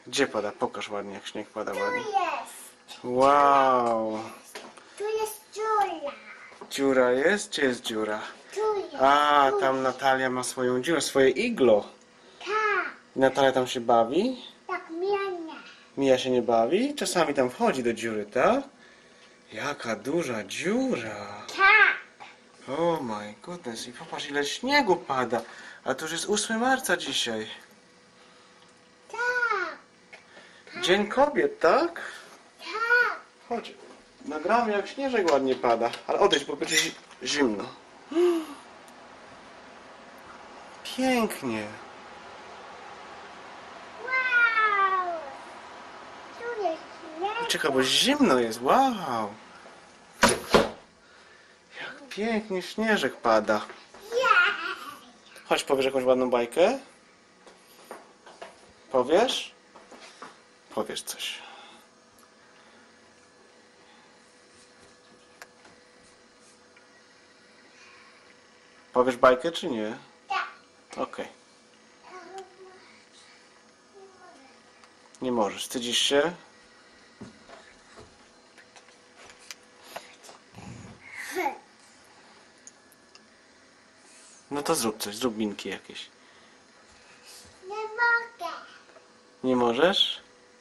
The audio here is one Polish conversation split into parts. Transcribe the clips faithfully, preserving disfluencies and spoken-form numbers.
Gdzie pada? Pokaż ładnie, jak śnieg pada Tu ładnie. jest. Wow! Tu jest dziura. Dziura jest? Gdzie jest dziura? Tu jest. A, tu. tam Natalia ma swoją dziurę, swoje iglo. Tak. Natalia tam się bawi? Tak, miania. Mija się nie bawi? Czasami tam wchodzi do dziury, tak? Jaka duża dziura. Tak. Oh my goodness. I popatrz, ile śniegu pada. A to już jest ósmego marca dzisiaj. Tak. Dzień kobiet, tak? Tak. Chodź. Nagramy, jak śnieżek ładnie pada. Ale odejdź, bo będzie zi- zimno. Pięknie. Wow. Tu jest śnieg. Czekaj, bo zimno jest. Wow. Jak pięknie śnieżek pada. Jej. Chodź, powiesz jakąś ładną bajkę? Powiesz? Powiesz coś. Powiesz bajkę, czy nie? Tak. Okej. Nie możesz. Wstydzisz się? No to zrób coś. Zrób minki jakieś. Nie mogę. Nie możesz?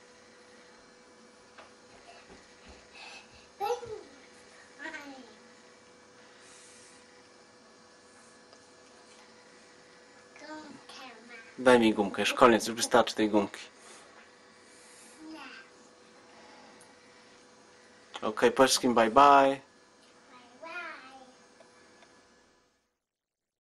Daj mi gumkę. Już koniec. Już wystarczy tej gumki. Okej, powiedz wszystkim bye bye.